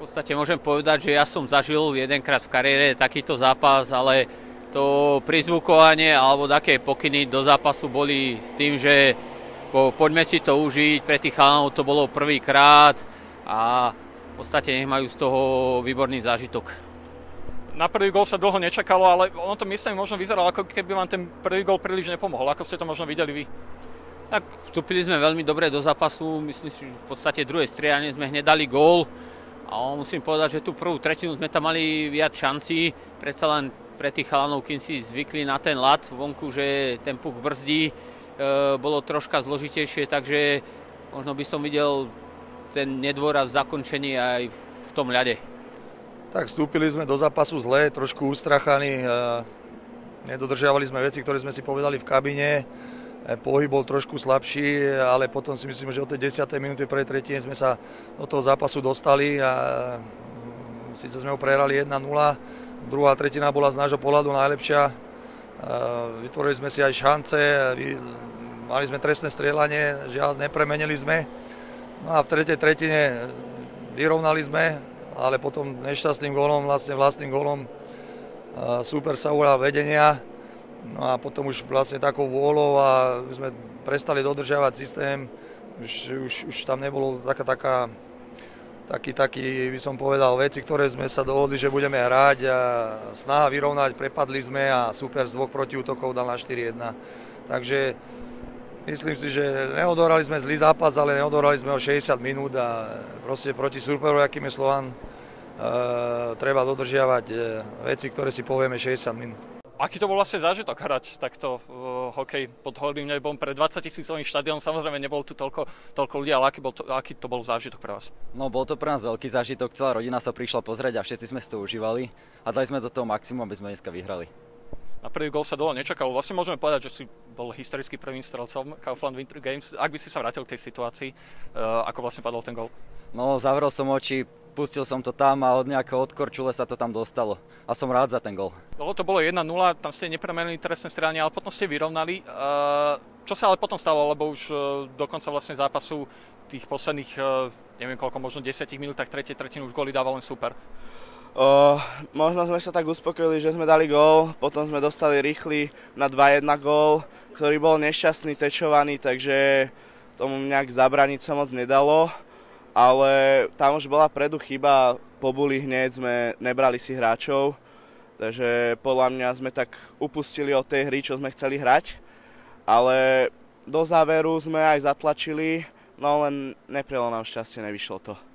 podstate môžem povedať, že ja som zažil jedenkrát v kariére takýto zápas, ale to prizvukovanie alebo také pokyny do zápasu boli s tým, že poďme si to užiť, pre tých chalanov to bolo prvýkrát a v podstate nech majú z toho výborný zážitok. Na prvý gól sa dlho nečakalo, ale ono to myslím možno vyzeralo, ako keby vám ten prvý gól príliš nepomohol. Ako ste to možno videli vy? Tak vstúpili sme veľmi dobre do zápasu, myslím si, že v podstate druhé striedanie sme hneď dali gól. A musím povedať, že tú prvú tretinu sme tam mali viac šancí, predsa len pre tých chalanov, kým si zvykli na ten ľad vonku, že ten puk brzdí, bolo troška zložitejšie, takže možno by som videl ten nedôraz zakončení aj v tom ľade. Tak vstúpili sme do zápasu zle, trošku ustrachaní, nedodržiavali sme veci, ktoré sme si povedali v kabine. Pohyb bol trošku slabší, ale potom si myslím, že od tej 10. minúty prvej tretine sme sa do toho zápasu dostali a síce sme ho prehrali 1-0, druhá tretina bola z nášho pohľadu najlepšia, vytvorili sme si aj šance, mali sme trestné strieľanie, žiaľ nepremenili sme, no a v tretej tretine vyrovnali sme, ale potom nešťastným gólom, vlastným gólom súper sa ujal vedenia. No a potom už vlastne takou vôľou a sme prestali dodržiavať systém, už tam nebolo taký, by som povedal, veci, ktoré sme sa dohodli, že budeme hrať a snaha vyrovnať, prepadli sme a super z dvoch protiútokov dal na 4-1. Takže myslím si, že neodohrali sme zlý zápas, ale neodohrali sme ho 60 minút a proste proti superu, akým je Slovan, treba dodržiavať veci, ktoré si povieme 60 minút. Aký to bol vlastne zážitok hrať takto hokej pod holým nebom pre 20 000 štadión? Samozrejme nebolo tu toľko ľudí, ale aký to bol zážitok pre vás? No bol to pre nás veľký zážitok, celá rodina sa prišla pozrieť a všetci sme si to užívali a dali sme do toho maximum, aby sme dneska vyhrali. Na prvý gól sa dlho nečakalo. Vlastne môžeme povedať, že si bol historický prvým strelcom Kaufland Winter Games. Ak by si sa vrátil k tej situácii, ako vlastne padol ten gól? No zavrel som oči, pustil som to tam a od nejakého odkorčule sa to tam dostalo. A som rád za ten gól. To bolo 1-0, tam ste nepremenili trestné strieľanie, ale potom ste vyrovnali. Čo sa ale potom stalo, lebo už do konca vlastne zápasu tých posledných, neviem koľko, možno 10 minútach tretej tretiny už góly dával len super. Možno sme sa tak uspokojili, že sme dali gól, potom sme dostali rýchly na 2-1 gól, ktorý bol nešťastný, tečovaný, takže tomu nejak zabraniť sa moc nedalo. Ale tam už bola predu chyba, pobuli hneď, sme nebrali si hráčov, takže podľa mňa sme tak upustili od tej hry, čo sme chceli hrať. Ale do záveru sme aj zatlačili, no len neprelo nám šťastie, nevyšlo to.